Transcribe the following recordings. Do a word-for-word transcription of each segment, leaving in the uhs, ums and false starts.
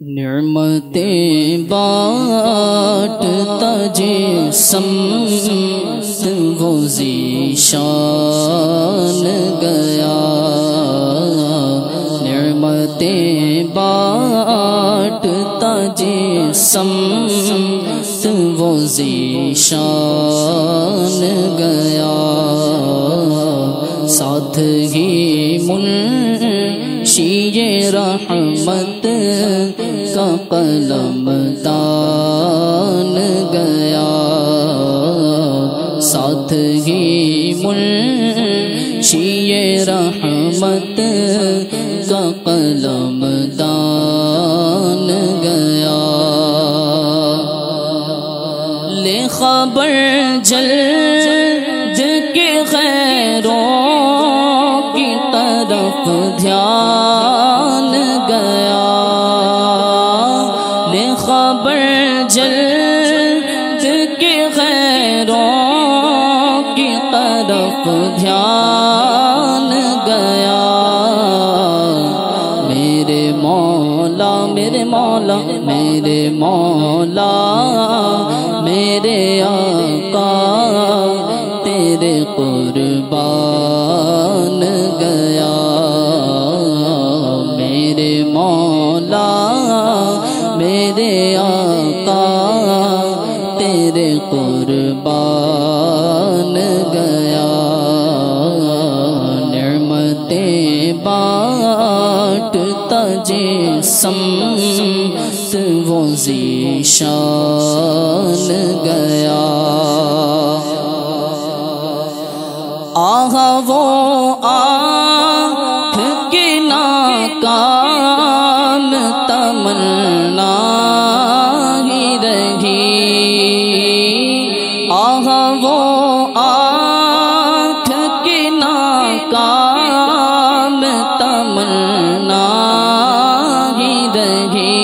نعمتیں بانٹتا جسم وہ ذیشان گیا، نعمتیں بانٹتا جسم وہ ذیشان گیا، ساتھ ہی منشی رحمت کا قلم دان گیا، ساتھ ہی منشی رحمت کا قلم دان گیا، لے خبر جلد کے غیروں کی طرف دھیان گیا، لے خبر جلد کے غیروں کی طرف دھیان گیا، میرے مولا میرے مولا میرے مولا میرے آقا تیرے قربان گیا، میرے مولا میرے آقا تیرے قربان گیا، نعمتیں بانٹتا جسم وہ ذیشان گیا، آہ وہ آنکھ کی ناکام تمنا ہی رہی، آہ وہ آنکھ کی ناکام تمنا ہی رہی،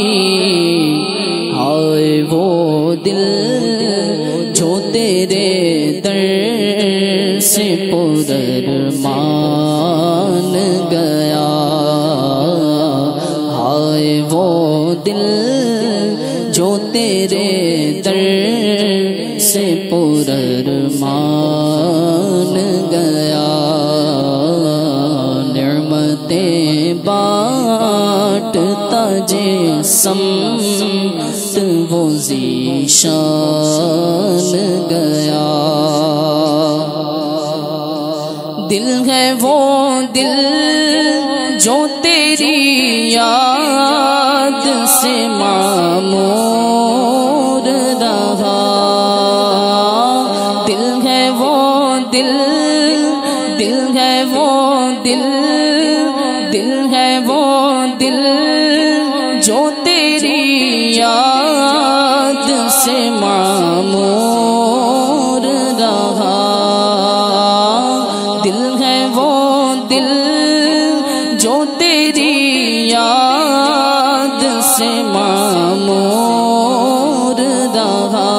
ہائے وہ دل جو تیرے در سے پرارمان گیا، ہائے وہ دل جو تیرے در سے پرارمان گیا، نعمتیں بانٹتا جسم وہ ذیشان گیا، دل ہے وہ دل جو تیری یاد سے معمور رہا، دل ہے وہ دل دل ہے وہ دل دل ہے وہ دل جو تیری یاد سے معمور رہا، دل ہے وہ دل جو تیری یاد سے معمور رہا،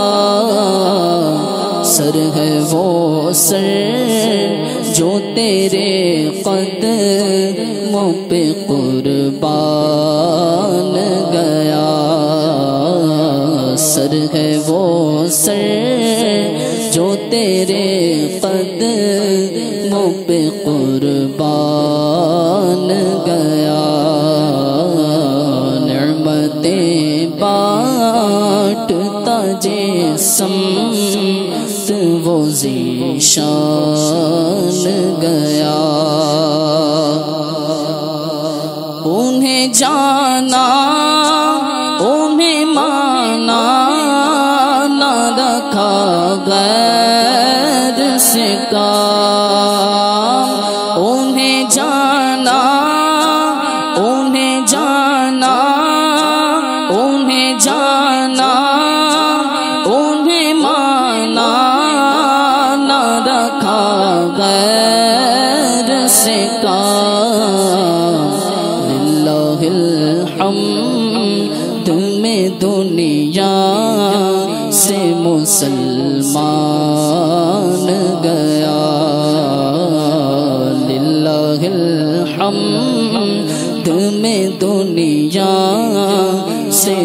سر ہے وہ سر جو تیرے قدموں پہ قربان گیا، سر ہے وہ سر جو تیرے قدموں پہ قربان گیا، نعمتیں بانٹتا جسم وہ ذیشان گیا، انہیں جانا انہیں مانا نہ رکھا غیر سے کام، انہیں جانا انہیں جانا انہیں جانا انہیں مانا نہ رکھا غیر سے کام، للہ الحمد میں دنیا سے مسلمان گیا، للہ الحمد میں دنیا سے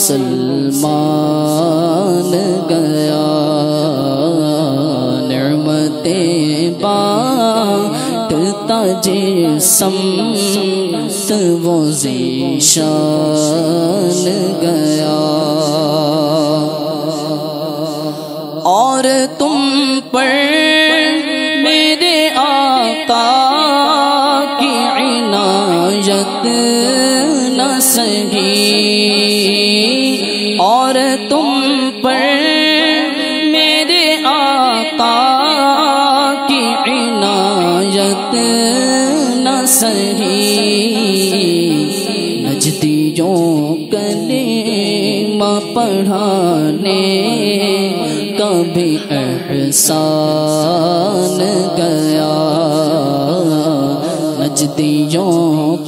مسلمان گیا، نعمتیں بانٹتا جسم وہ ذیشان گیا، اور تم پر میرے آقا کی عنایت نہ سہی، اور تم پر میرے آقا کی عنایت نہ سہی، نجدیوں کلمہ پڑھانے کا بھی احسان گیا، نجدیوں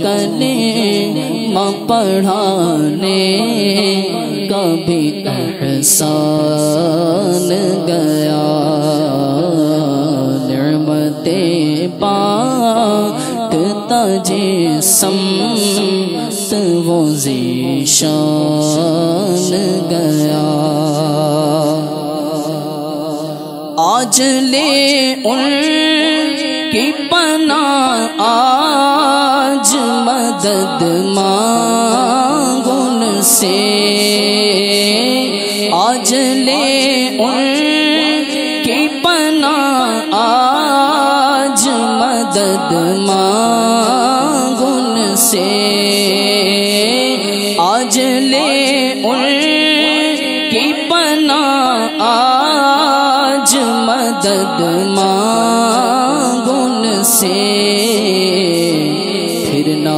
کلمہ پڑھانے کا بھی احسان گیا، نعمتیں بانٹتا جسم وہ ذیشان گیا، آج لے ان کی پناہ، آج مدد مانگو ان سے، آج لے ان کی پناہ، آج مدد مانگو ان سے، آج لے ان کی پناہ، آج مدد مانگو ان سے، پھر نہ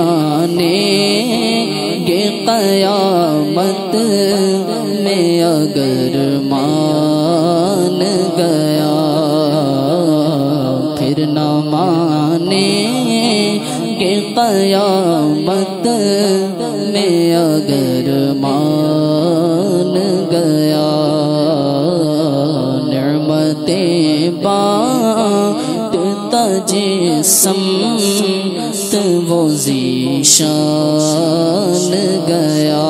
مانیں گے قیامت میں اگر مان گیا، پھر نہ مانیں گے قیامت میں اگر مان گیا، نعمتیں بانٹتا جسم وہ ذیشان گیا،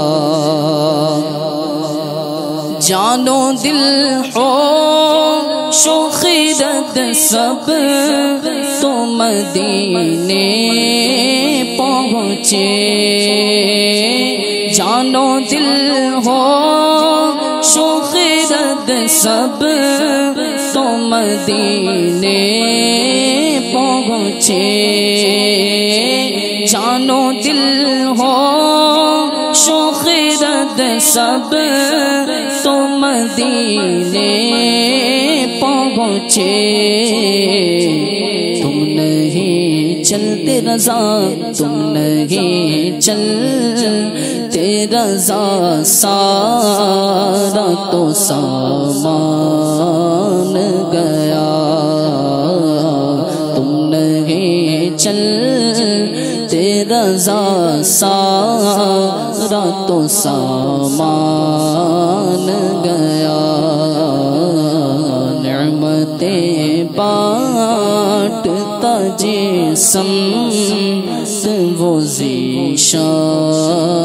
جانو دل ہوش و خرد سب تو مدینے پہنچے، جانو دل ہوش و خرد سب تو مدینے پہنچے، جانو دل ہوش و خرد سب تو مدینے پہنچے، تم نہیں چلتے رضا، تم نہیں چلتے رضا، سارا تو سامان گیا، تم نہیں چلتے رضا، سارا تو سامان گیا، نعمتیں بانٹتا جسم وہ ذیشان